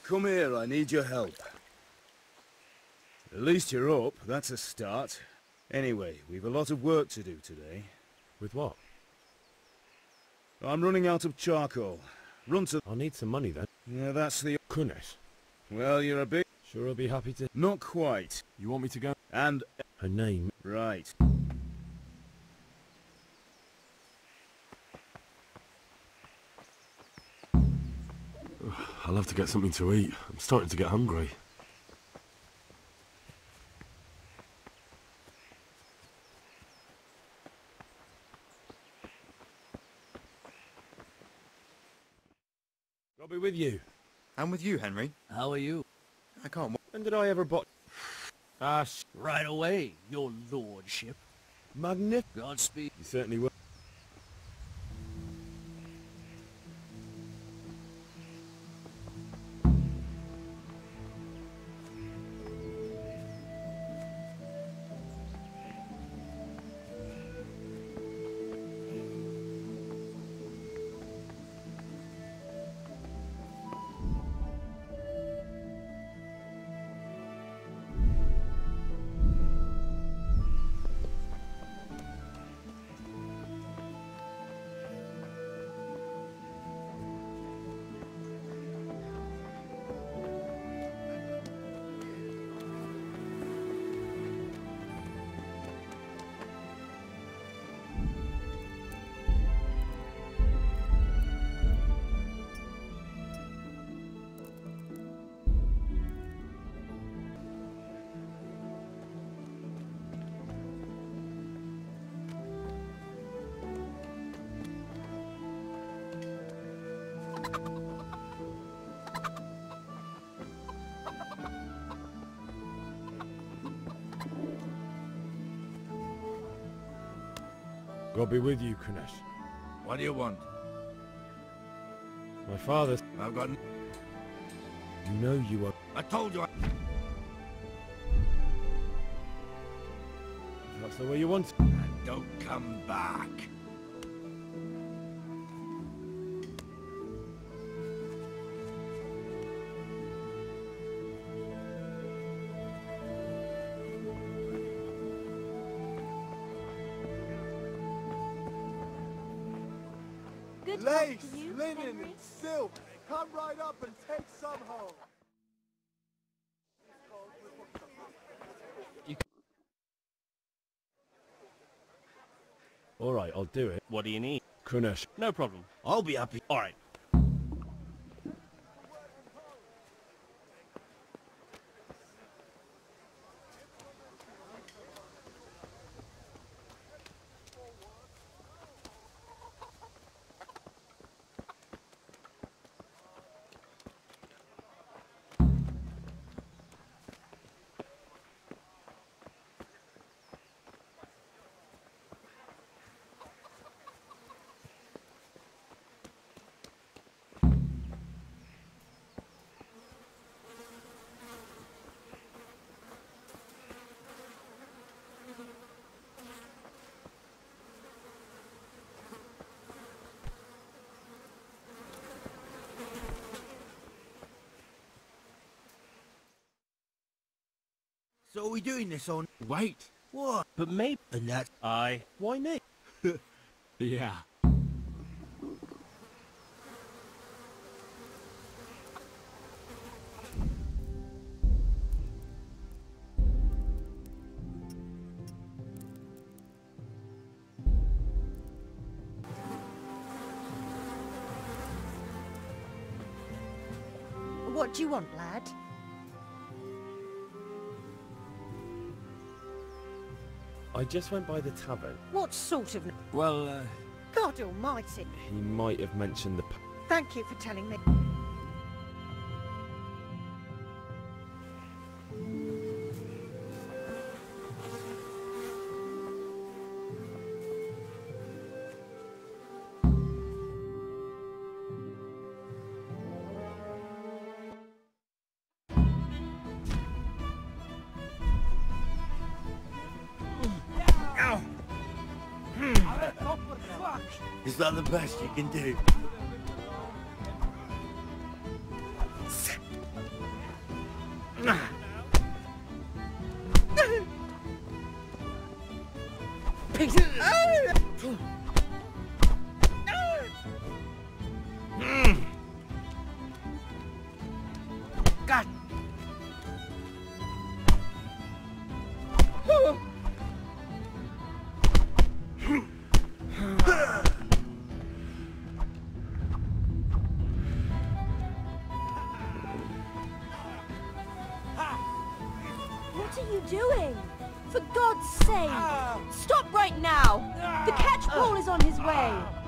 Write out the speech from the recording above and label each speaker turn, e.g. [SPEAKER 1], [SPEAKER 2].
[SPEAKER 1] Come here, I need your help. At least you're up, that's a start. Anyway, we've a lot of work to do today.
[SPEAKER 2] With what?
[SPEAKER 1] I'm running out of charcoal. Run to...
[SPEAKER 2] I'll need some money then.
[SPEAKER 1] Yeah, that's the...
[SPEAKER 2] Kunesh.
[SPEAKER 1] Well, you're a bit...
[SPEAKER 2] Sure I'll be happy to...
[SPEAKER 1] Not quite.
[SPEAKER 2] You want me to go?
[SPEAKER 1] And...
[SPEAKER 2] Her name?
[SPEAKER 1] Right.
[SPEAKER 2] I'll have to get something to eat. I'm starting to get hungry. I'll be with you.
[SPEAKER 3] I'm with you, Henry.
[SPEAKER 4] How are you?
[SPEAKER 3] I can't.
[SPEAKER 2] When did I ever bot...
[SPEAKER 4] Right away, your lordship.
[SPEAKER 2] Magnificent.
[SPEAKER 4] Godspeed.
[SPEAKER 2] You certainly will. God be with you, Kunesh.
[SPEAKER 3] What do you want?
[SPEAKER 2] My father...
[SPEAKER 3] I've got...
[SPEAKER 2] You know you are...
[SPEAKER 3] I told you.
[SPEAKER 2] If that's the way you want it.
[SPEAKER 3] And don't come back.
[SPEAKER 5] Lace, linen, and silk. Come right up and take some home.
[SPEAKER 2] Alright, I'll do it.
[SPEAKER 4] What do you need?
[SPEAKER 2] Kunesh.
[SPEAKER 4] No problem.
[SPEAKER 3] I'll be happy.
[SPEAKER 4] All right.
[SPEAKER 3] So are we doing this on... Wait. What?
[SPEAKER 4] But maybe...
[SPEAKER 3] And that's...
[SPEAKER 2] Why me?
[SPEAKER 3] Yeah.
[SPEAKER 6] What do you want, lad?
[SPEAKER 2] I just went by the tavern.
[SPEAKER 6] What sort of...
[SPEAKER 3] Well,
[SPEAKER 6] God almighty.
[SPEAKER 2] He might have mentioned the...
[SPEAKER 6] Thank you for telling me.
[SPEAKER 3] is that the best you can do?
[SPEAKER 6] piece of...
[SPEAKER 4] God.
[SPEAKER 7] What are you doing? For God's sake! Stop right now! The catch pole is on his way!